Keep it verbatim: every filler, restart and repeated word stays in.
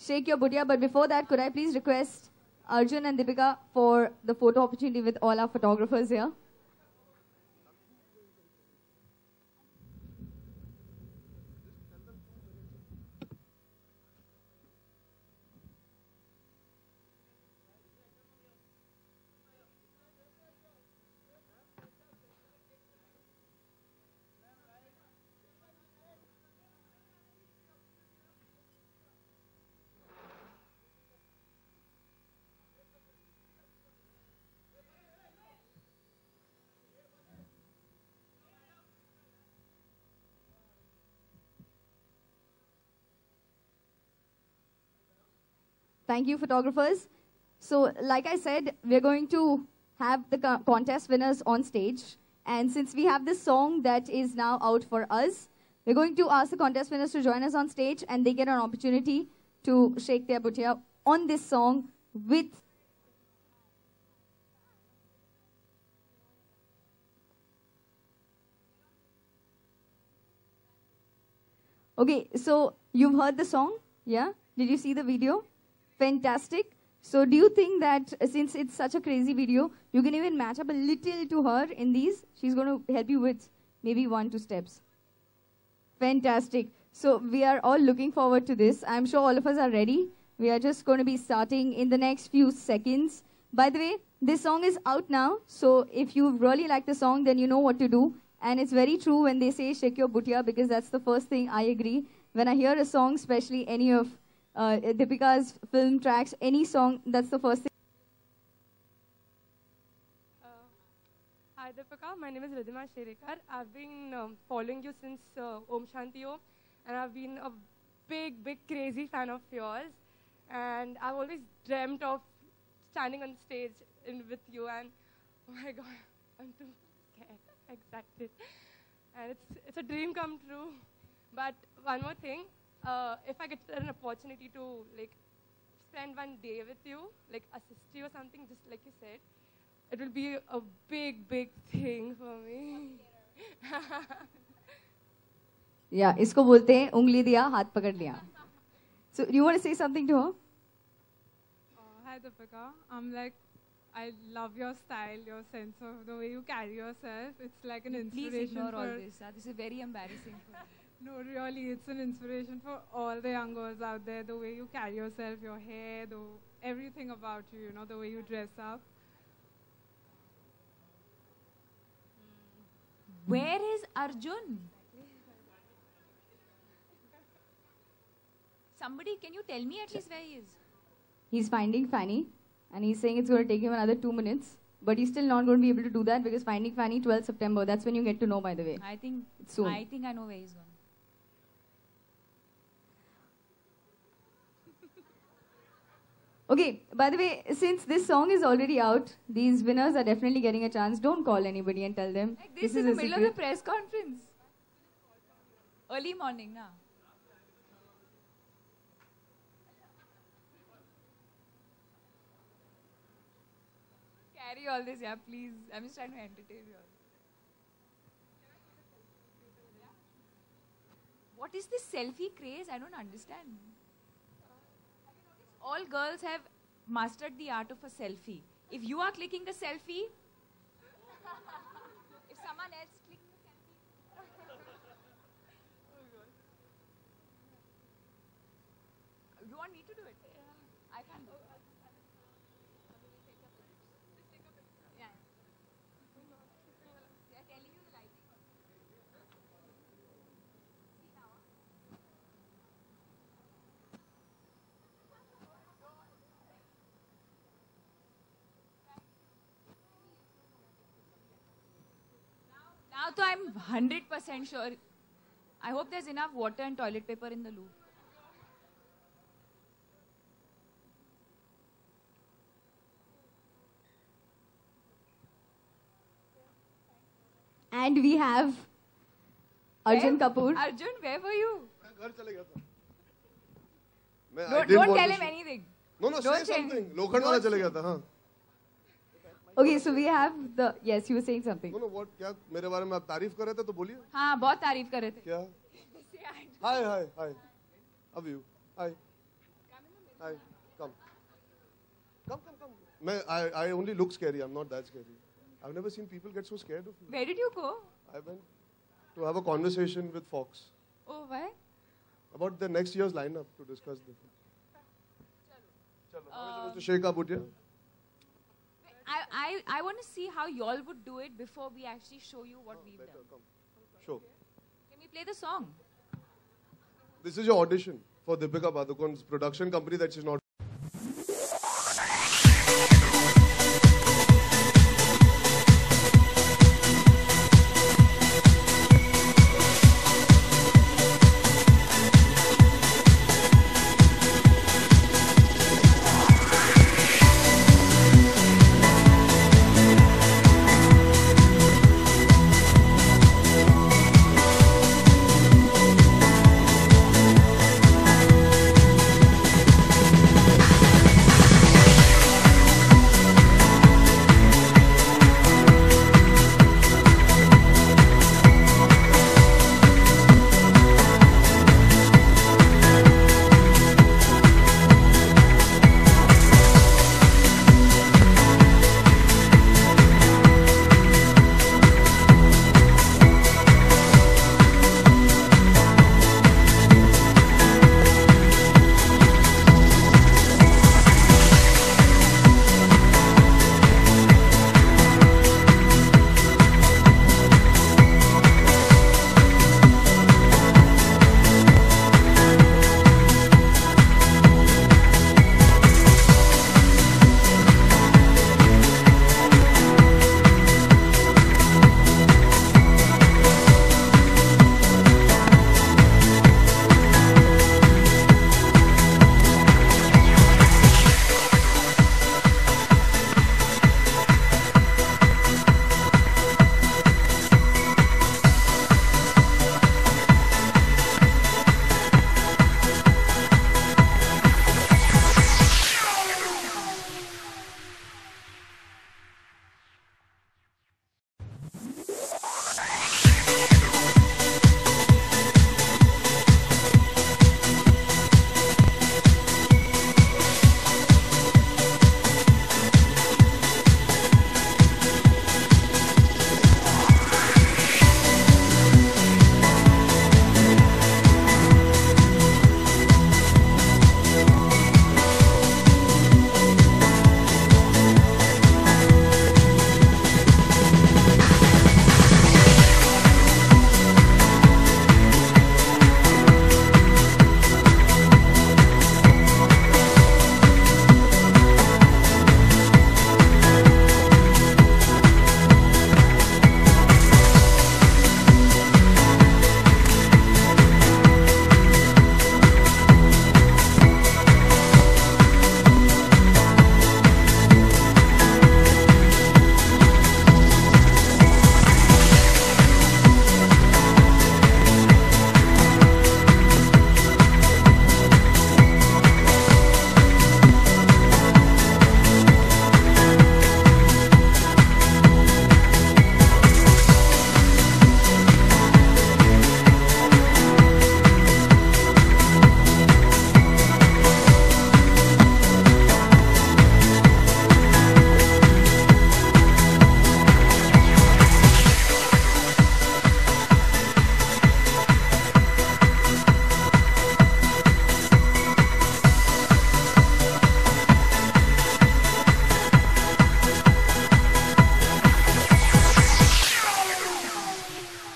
Shake Your Buttiya. But before that, could I please request Arjun and Deepika for the photo opportunity with all our photographers here? Thank you, photographers. So, like I said, we're going to have the co contest winners on stage. And since we have this song that is now out for us, we're going to ask the contest winners to join us on stage, and they get an opportunity to shake their buttiya on this song with... Okay, so you've heard the song, yeah? Did you see the video? Fantastic. So do you think that uh, since it's such a crazy video, you can even match up a little to her in these? She's going to help you with maybe one, two steps. Fantastic. So we are all looking forward to this. I'm sure all of us are ready. We are just going to be starting in the next few seconds. By the way, this song is out now. So if you really like the song, then you know what to do. And it's very true when they say shake your buttiya, because that's the first thing I agree. When I hear a song, especially any of Uh, Deepika's film tracks, any song, that's the first thing. Uh, hi Deepika, my name is Ridhima Sherekar. I've been um, following you since uh, Om Shanti Om, and I've been a big, big, crazy fan of yours. And I've always dreamt of standing on stage in, with you, and oh my God, I'm too scared, excited. And it's, it's a dream come true. But one more thing. Uh, if I get an opportunity to like spend one day with you, like assist you or something, just like you said, it will be a big, big thing for me. Yeah, isko bolte hain ungli diya, haath pakad liya. So, do you want to say something to her? Uh, hi Deepika, I'm like, I love your style, your sense of the way you carry yourself. It's like an inspiration. Please ignore for all this. Uh, this is very embarrassing. For No, really, it's an inspiration for all the young girls out there. The way you carry yourself, your hair, the, everything about you, you know, the way you dress up. Where is Arjun? Somebody, can you tell me at least where he is? He's finding Fanny, and he's saying it's going to take him another two minutes. But he's still not going to be able to do that because Finding Fanny, twelfth September, that's when you get to know, by the way. I think, it's soon. I think I know where he's gone. Okay, by the way, since this song is already out, these winners are definitely getting a chance. Don't call anybody and tell them. Like this, this in is the a middle secret. of the press conference. Early morning, na? Carry all this, yeah, please. I'm just trying to entertain you all. What is this selfie craze? I don't understand. All girls have mastered the art of a selfie. If you are clicking the selfie, if someone else clicks the selfie, you want me to do it? Yeah. I can't do it. Yeah. They are telling you the lighting. Now, so I'm one hundred percent sure. I hope there's enough water and toilet paper in the loo. And we have Arjun Where? Kapoor. Arjun, where were you? घर चले गया था. मैं- I Don't, didn't don't want tell to him show- anything. No, no, say Don't say something. anything. लोखंड वाला चले गया था, हाँ. Okay, so we have the... Yes, you were saying something. No, no, what? क्या मेरे बारे में आप तारीफ कर रहे थे तो बोलिए. हाँ, बहुत तारीफ कर रहे थे. क्या? Hi, hi, hi. How are you? Hi. Hi. Come. Come, come, come. मैं, I, I only look scary. I'm not that scary. I've never seen people get so scared of me. Where did you go? I went to have a conversation with Fox Oh, why? about the next year's lineup to discuss this. Chalo. Um, Mister Shekhar Bhutia. I, I, I want to see how y'all would do it before we actually show you what we've Better, done. come. Show. Can we play the song? This is your audition for Deepika Padukone's production company that she's not